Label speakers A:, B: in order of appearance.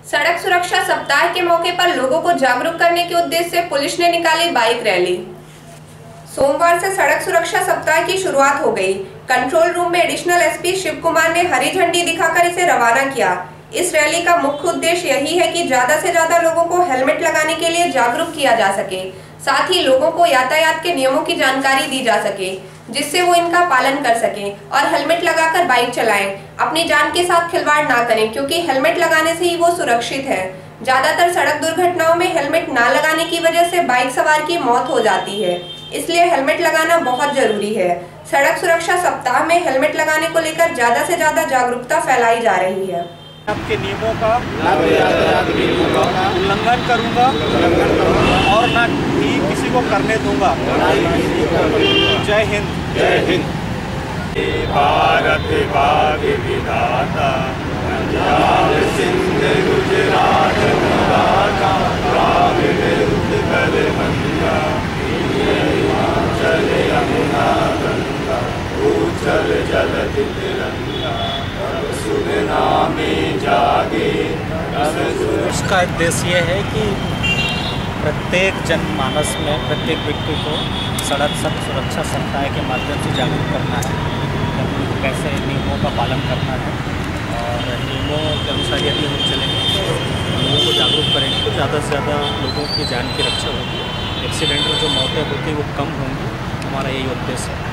A: सड़क सुरक्षा सप्ताह के मौके पर लोगों को जागरूक करने के उद्देश्य से पुलिस ने निकाली बाइक रैली। सोमवार से सड़क सुरक्षा सप्ताह की शुरुआत हो गई। कंट्रोल रूम में एडिशनल एसपी शिव कुमार ने हरी झंडी दिखाकर इसे रवाना किया। इस रैली का मुख्य उद्देश्य यही है कि ज्यादा से ज्यादा लोगों को हेलमेट लगाने के लिए जागरूक किया जा सके, साथ ही लोगों को यातायात के नियमों की जानकारी दी जा सके, जिससे वो इनका पालन कर सकें और हेलमेट लगाकर बाइक चलाएं। अपनी जान के साथ खिलवाड़ ना करें, क्योंकि हेलमेट लगाने से ही वो सुरक्षित है। ज्यादातर सड़क दुर्घटनाओं में हेलमेट ना लगाने की वजह से बाइक सवार की मौत हो जाती है, इसलिए हेलमेट लगाना बहुत जरूरी है। सड़क सुरक्षा सप्ताह में हेलमेट लगाने को लेकर ज्यादा से ज्यादा जागरूकता फैलाई जा रही है।
B: आपके नियमों का उल्लंघन करूंगा और ना ही किसी को करने दूंगा। जय हिंद। जय हिंद। भारत भाग्य विधाता, पंजाब सिंध गुजरात मराठा, द्राविड़ उत्कल गंगा, हिमाचल यमुना गंगा, उज्जवल जलधि तिरंगा,
C: उसका उद्देश्य ये है कि प्रत्येक जनमानस में प्रत्येक व्यक्ति को सड़क सुरक्षा सप्ताह के माध्यम से जागरूक करना है, उनको कैसे नियमों का पालन करना है और नियमों के अनुसार यदि हम चलेंगे तो लोगों को जागरूक करेंगे तो ज़्यादा से ज़्यादा लोगों की जान की रक्षा होगी। एक्सीडेंट में जो मौतें होती हैं वो कम होंगी। हमारा यही उद्देश्य है।